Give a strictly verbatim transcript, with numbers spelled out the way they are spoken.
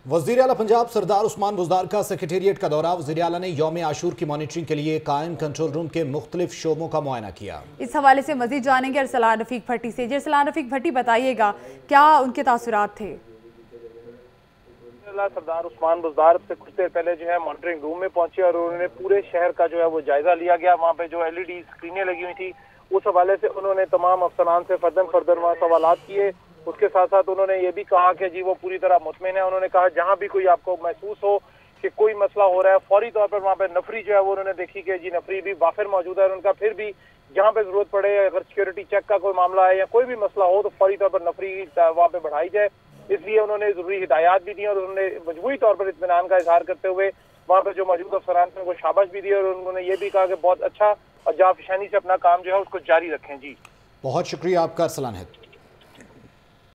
वज़ीर आला पंजाब सरदार उस्मान बुज़दार का सेक्रेटेरिएट का दौरा। वज़ीर आला ने यौम आशूर की मॉनिटरिंग के लिए कायम कंट्रोल रूम के मुख्तलिफ शोबों का मुआयना किया। इस हवाले से मजीद जानेंगे अरसलान रफीक भट्टी से। अरसलान रफीक भट्टी, बताइएगा क्या उनके तासुरात थे? सरदार उस्मान बुज़दार से कुछ देर पहले जो है मॉनिटरिंग रूम में पहुंचे और उन्होंने पूरे शहर का जो है वो जायजा लिया गया। वहाँ पे जो एलईडी स्क्रीनें लगी हुई थी उस हवाले से उन्होंने तमाम अफसरान से फर्दन फर्दन वहाँ सवालात किए। उसके साथ साथ उन्होंने ये भी कहा कि जी वो पूरी तरह मुतमिन है। उन्होंने कहा जहाँ भी कोई आपको महसूस हो कि कोई मसला हो रहा है, फौरी तौर पर वहाँ पे नफरी जो है वो उन्होंने देखी कि जी नफरी भी बाफिर मौजूद है। उनका फिर भी जहाँ पे जरूरत पड़े, अगर सिक्योरिटी चेक का कोई मामला है या कोई भी मसला हो तो फौरी तौर पर नफरी वहाँ पे बढ़ाई जाए। इसलिए उन्होंने जरूरी हिदायत भी दी और उन्होंने मजबूरी तौर पर इत्मीनान का इजहार करते हुए वहाँ पर जो मौजूद अफसरान थे उनको शाबाश भी दी और उन्होंने ये भी कहा कि बहुत अच्छा और जाफिशानी से अपना काम जो है उसको जारी रखें। जी बहुत शुक्रिया आपका अरसलान है।